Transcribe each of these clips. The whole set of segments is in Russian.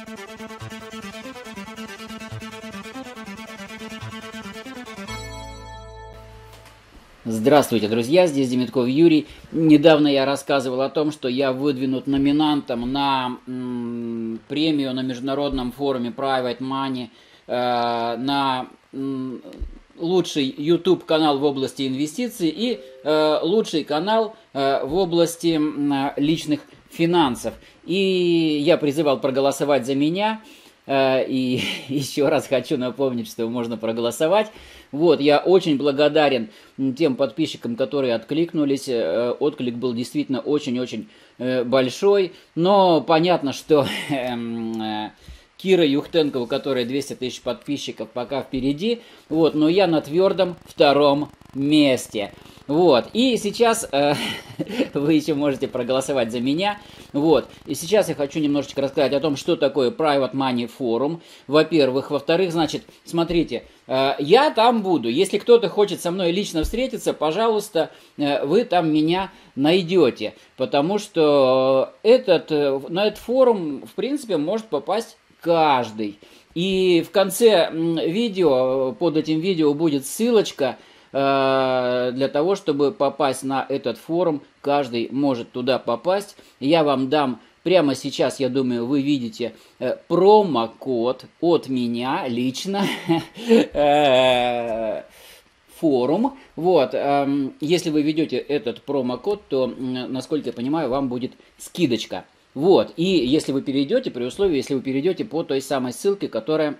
Здравствуйте, друзья, здесь Демитков Юрий. Недавно я рассказывал о том, что я выдвинут номинантом на премию на международном форуме Private Money на лучший YouTube канал в области инвестиций и лучший канал в области личных финансов. И я призывал проголосовать за меня. И еще раз хочу напомнить, что можно проголосовать. Вот, я очень благодарен тем подписчикам, которые откликнулись. Отклик был действительно очень-очень большой. Но понятно, что Кира Юхтенко, у которой 200 тысяч подписчиков, пока впереди. Вот, но я на твердом втором месте. Вот, и сейчас вы еще можете проголосовать за меня. Вот, и сейчас я хочу немножечко рассказать о том, что такое Private Money Forum, во-первых. Во-вторых, значит, смотрите, я там буду. Если кто-то хочет со мной лично встретиться, пожалуйста, вы там меня найдете. Потому что на этот форум, в принципе, может попасть каждый. И в конце видео, под этим видео будет ссылочка, для того, чтобы попасть на этот форум. Каждый может туда попасть. Я вам дам прямо сейчас, я думаю, вы видите промокод от меня лично. Форум. Вот. Если вы ведете этот промокод, то, насколько я понимаю, вам будет скидочка. Вот. И если вы перейдете, при условии, если вы перейдете по той самой ссылке, которая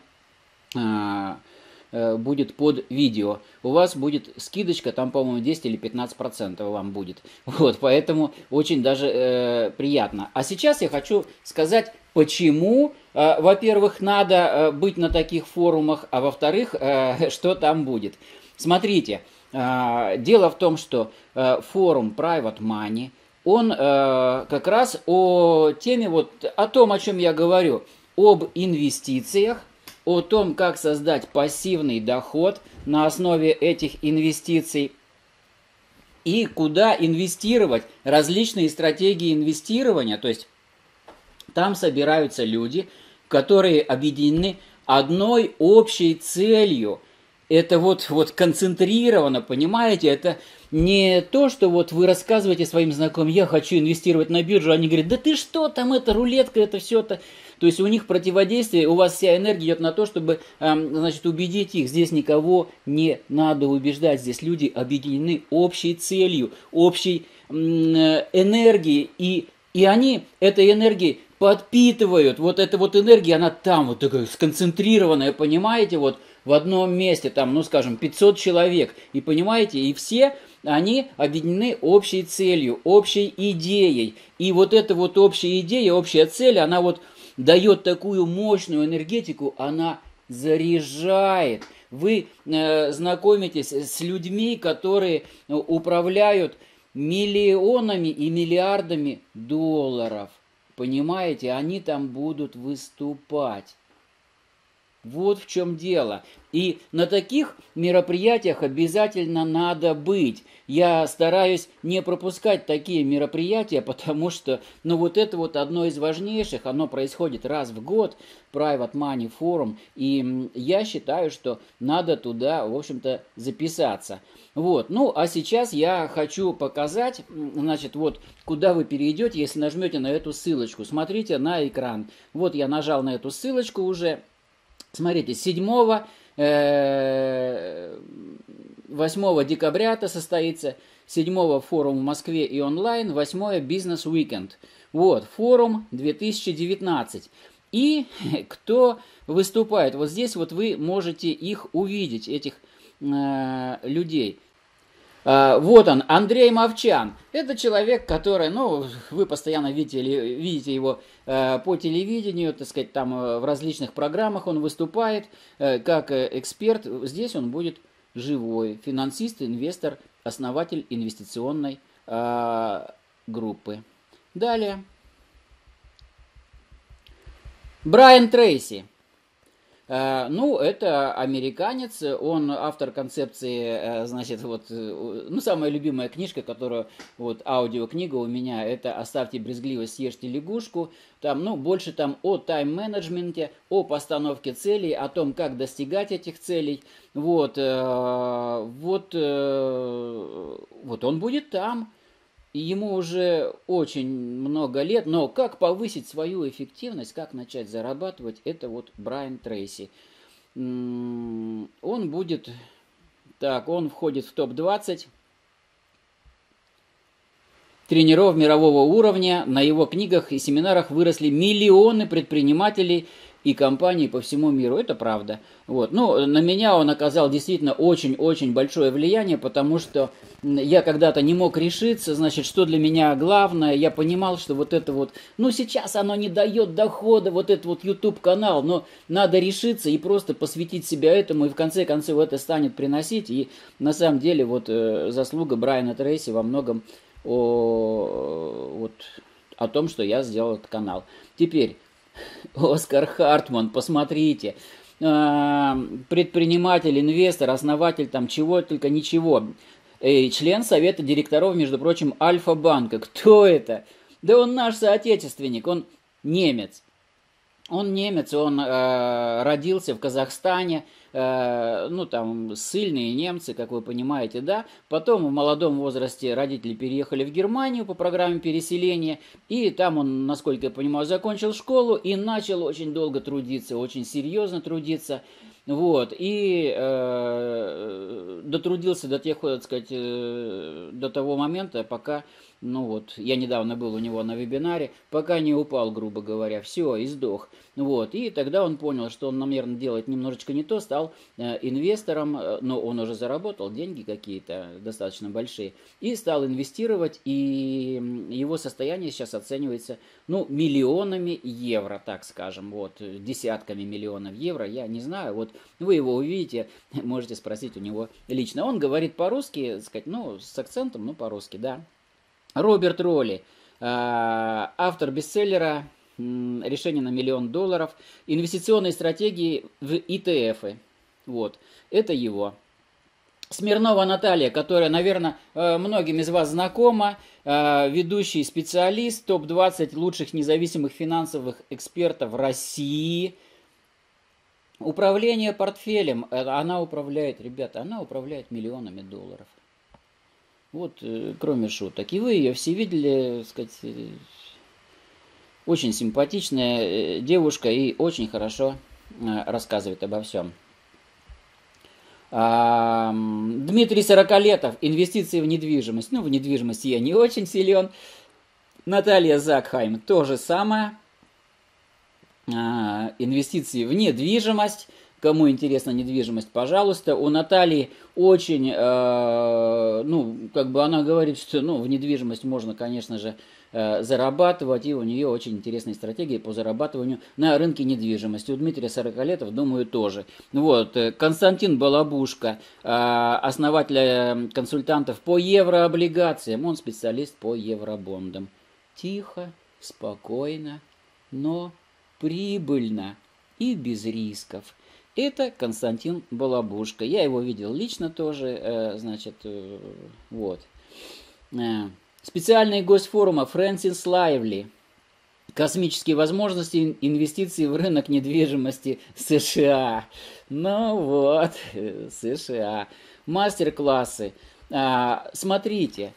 будет под видео, у вас будет скидочка, там, по-моему, 10 или 15% вам будет. Вот, поэтому очень даже приятно. А сейчас я хочу сказать, почему, во-первых, надо быть на таких форумах, а во-вторых, что там будет. Смотрите, дело в том, что форум Private Money, он как раз о теме, вот о том, о чем я говорю, об инвестициях, о том, как создать пассивный доход на основе этих инвестиций и куда инвестировать, различные стратегии инвестирования. То есть там собираются люди, которые объединены одной общей целью. Это вот концентрированно, понимаете, это не то, что вот вы рассказываете своим знакомым: я хочу инвестировать на биржу, они говорят: да ты что, там это рулетка, это все это. То есть у них противодействие, у вас вся энергия идет на то, чтобы, значит, убедить их. Здесь никого не надо убеждать, здесь люди объединены общей целью, общей энергией, и они этой энергией подпитывают. Вот эта вот энергия, она там вот такая сконцентрированная, понимаете, вот в одном месте, там, ну, скажем, 500 человек, и понимаете, и все они объединены общей целью, общей идеей. И вот эта вот общая идея, общая цель, она вот дает такую мощную энергетику, она заряжает. Вы знакомитесь с людьми, которые управляют миллионами и миллиардами долларов. Понимаете, они там будут выступать. Вот в чем дело. И на таких мероприятиях обязательно надо быть. Я стараюсь не пропускать такие мероприятия, потому что, ну, вот это вот одно из важнейших, оно происходит раз в год, Private Money Forum, и я считаю, что надо туда, в общем-то, записаться. Вот, ну, а сейчас я хочу показать, значит, вот, куда вы перейдете, если нажмете на эту ссылочку. Смотрите на экран. Вот я нажал на эту ссылочку уже. Смотрите, 8 декабря это состоится, 7 форум в Москве и онлайн, 8 бизнес-уикенд. Вот, форум 2019. И кто выступает? Вот здесь вот вы можете их увидеть, этих людей. Вот он, Андрей Мовчан. Это человек, который, ну, вы постоянно видите его по телевидению, так сказать, там в различных программах он выступает как эксперт. Здесь он будет живой, финансист, инвестор, основатель инвестиционной группы. Далее. Брайан Трейси. Ну, это американец, он автор концепции, значит, вот, ну, самая любимая книжка, которая, вот, аудиокнига у меня, это «Оставьте брезгливость, съешьте лягушку». Там, ну, больше там о тайм-менеджменте, о постановке целей, о том, как достигать этих целей. Вот, вот он будет там. И ему уже очень много лет, но как повысить свою эффективность, как начать зарабатывать, это вот Брайан Трейси. Он будет, так, он входит в топ-20 тренеров мирового уровня. На его книгах и семинарах выросли миллионы предпринимателей и компаний по всему миру. Это правда. Вот. Ну, на меня он оказал действительно очень-очень большое влияние, потому что я когда-то не мог решиться, значит, что для меня главное. Я понимал, что вот это вот, ну, сейчас оно не дает дохода, вот этот вот YouTube-канал, но надо решиться и просто посвятить себя этому, и в конце концов это станет приносить. И на самом деле вот заслуга Брайана Трейси во многом вот, о том, что я сделал этот канал. Теперь Оскар Хартман, посмотрите, предприниматель, инвестор, основатель там чего только ничего, член совета директоров, между прочим, Альфа-банка. Кто это? Да он наш соотечественник, он немец. Он немец, он родился в Казахстане, ну там ссыльные немцы, как вы понимаете, да. Потом в молодом возрасте родители переехали в Германию по программе переселения, и там он, насколько я понимаю, закончил школу и начал очень долго трудиться, очень серьезно трудиться. Вот, и дотрудился до тех, так сказать, до того момента, пока, ну вот, я недавно был у него на вебинаре, пока не упал, грубо говоря, все, и сдох. Вот, и тогда он понял, что он, наверное, делает немножечко не то, стал инвестором, но он уже заработал деньги какие-то достаточно большие, и стал инвестировать, и его состояние сейчас оценивается, ну, миллионами евро, так скажем, вот, десятками миллионов евро, я не знаю, вот, вы его увидите, можете спросить у него лично. Он говорит по-русски, сказать, ну, с акцентом, ну, по-русски, да. Роберт Ролли, автор бестселлера «Решение на $1 миллион», инвестиционные стратегии в ETF. Вот, это его. Смирнова Наталья, которая, наверное, многим из вас знакома, ведущий специалист, топ-20 лучших независимых финансовых экспертов России. Управление портфелем, она управляет, ребята, она управляет миллионами долларов. Вот, кроме шуток. И вы ее все видели, так сказать, очень симпатичная девушка и очень хорошо рассказывает обо всем. Дмитрий Сороколетов, инвестиции в недвижимость. Ну, в недвижимости я не очень силен. Наталья Закхайм, то же самое. Инвестиции в недвижимость. Кому интересна недвижимость, пожалуйста. У Натальи очень, ну, как бы она говорит, что, ну, в недвижимость можно, конечно же, зарабатывать, и у нее очень интересные стратегии по зарабатыванию на рынке недвижимости. У Дмитрия Сороколетов, думаю, тоже. Вот, Константин Балабушка, основатель консультантов по еврооблигациям, он специалист по евробондам. Тихо, спокойно, но прибыльно и без рисков. Это Константин Балабушка. Я его видел лично тоже, значит, вот. Специальный гость форума Фрэнсис Лайвли. Космические возможности инвестиций в рынок недвижимости США. Ну вот, США. Мастер-классы. Смотрите.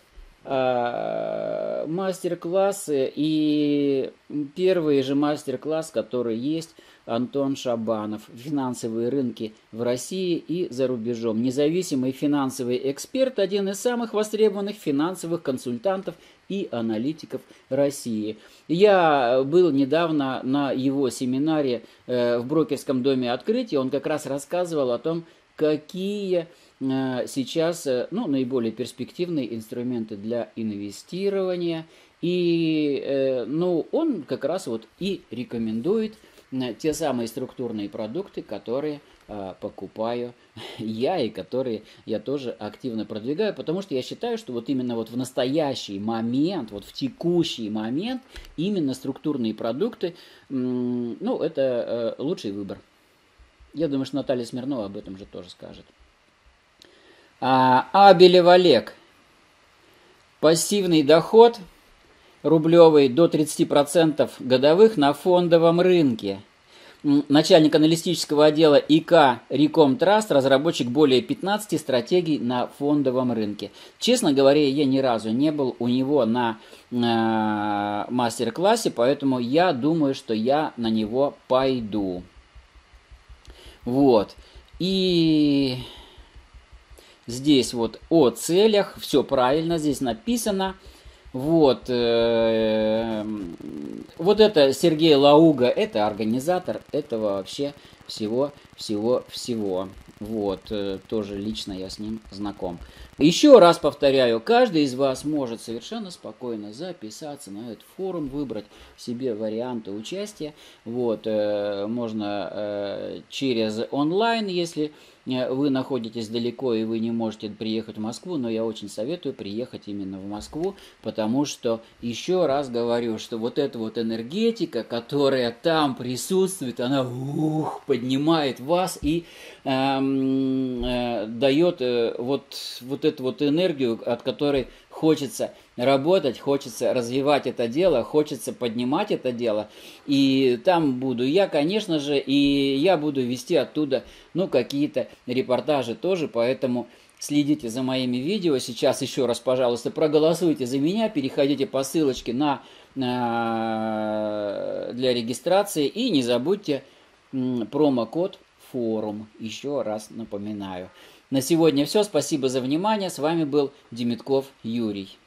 Мастер-классы, и первый же мастер-класс, который есть, Антон Шабанов. Финансовые рынки в России и за рубежом. Независимый финансовый эксперт, один из самых востребованных финансовых консультантов и аналитиков России. Я был недавно на его семинаре в брокерском доме открытия. Он как раз рассказывал о том, какие сейчас, ну, наиболее перспективные инструменты для инвестирования. И, ну, он как раз вот и рекомендует те самые структурные продукты, которые покупаю я и которые я тоже активно продвигаю, потому что я считаю, что вот именно вот в настоящий момент, вот в текущий момент именно структурные продукты, ну, это лучший выбор. Я думаю, что Наталья Смирнова об этом же тоже скажет. Абелев Олег. Пассивный доход рублевый до 30% годовых на фондовом рынке. Начальник аналитического отдела ИК Реком Траст, разработчик более 15 стратегий на фондовом рынке. Честно говоря, я ни разу не был у него на мастер-классе, поэтому я думаю, что я на него пойду. Вот. И здесь вот о целях, все правильно здесь написано. Вот, вот это Сергей Лауга, это организатор этого вообще всего. Вот, тоже лично я с ним знаком. Еще раз повторяю, каждый из вас может совершенно спокойно записаться на этот форум, выбрать себе варианты участия. Вот, можно через онлайн, если вы находитесь далеко и вы не можете приехать в Москву, но я очень советую приехать именно в Москву, потому что, еще раз говорю, что вот эта вот энергетика, которая там присутствует, она поднимает вас и дает вот эту вот энергию, от которой хочется работать, хочется развивать это дело, хочется поднимать это дело. И там буду я, конечно же, и я буду вести оттуда, ну, какие-то репортажи тоже, поэтому следите за моими видео. Сейчас еще раз, пожалуйста, проголосуйте за меня, переходите по ссылочке для регистрации и не забудьте промокод форум. Еще раз напоминаю. На сегодня все. Спасибо за внимание. С вами был Демитков Юрий.